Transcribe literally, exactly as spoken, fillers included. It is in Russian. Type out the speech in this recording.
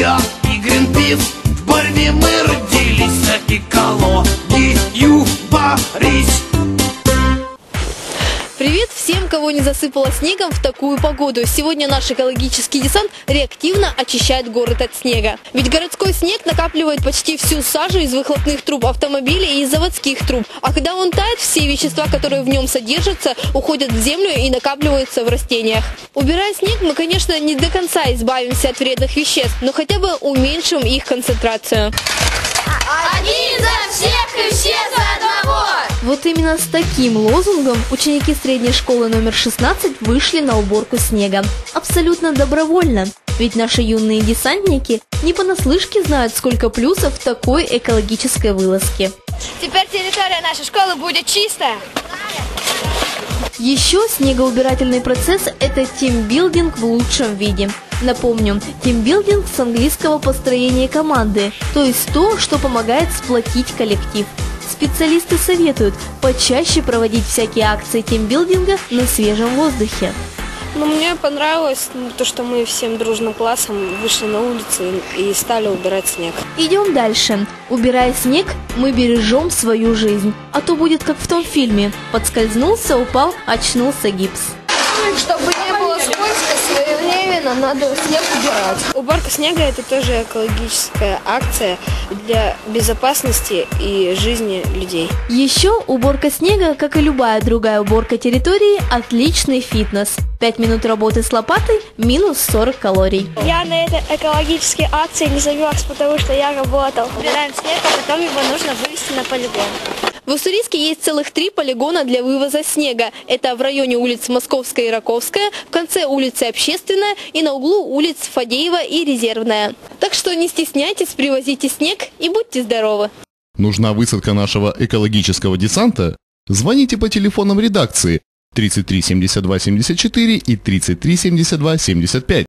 Я и Гринпис, в борьбе мы родились, за экологию борись. Привет всем, кого не засыпало снегом в такую погоду. Сегодня наш экологический десант реактивно очищает город от снега. Ведь городской снег накапливает почти всю сажу из выхлопных труб автомобилей и из заводских труб. А когда он тает, все вещества, которые в нем содержатся, уходят в землю и накапливаются в растениях. Убирая снег, мы, конечно, не до конца избавимся от вредных веществ, но хотя бы уменьшим их концентрацию. Один за всех и все за одного! Вот именно с таким лозунгом ученики средней школы номер шестнадцать вышли на уборку снега. Абсолютно добровольно. Ведь наши юные десантники не понаслышке знают, сколько плюсов в такой экологической вылазке. Теперь территория нашей школы будет чистая. Еще снегоубирательный процесс – это тимбилдинг в лучшем виде. Напомню, тимбилдинг с английского построение команды, то есть то, что помогает сплотить коллектив. Специалисты советуют почаще проводить всякие акции тимбилдинга на свежем воздухе. Ну, мне понравилось то, что мы всем дружным классом вышли на улицу и стали убирать снег. Идем дальше. Убирая снег, мы бережем свою жизнь. А то будет как в том фильме. Подскользнулся, упал, очнулся гипс. Чтобы не было скользко, своевременно надо снег убирать. Уборка снега – это тоже экологическая акция для безопасности и жизни людей. Еще уборка снега, как и любая другая уборка территории, отличный фитнес. пять минут работы с лопатой – минус сорок калорий. Я на этой экологической акции не замерз, потому что я работал. Убираем снег, а потом его нужно вывести на полигон. В Уссурийске есть целых три полигона для вывоза снега. Это в районе улиц Московская и Раковская, в конце улицы Общественная и на углу улиц Фадеева и Резервная. Так что не стесняйтесь, привозите снег и будьте здоровы. Нужна высадка нашего экологического десанта? Звоните по телефонам редакции тридцать три семьдесят два семьдесят четыре и тридцать три семьдесят два семьдесят пять.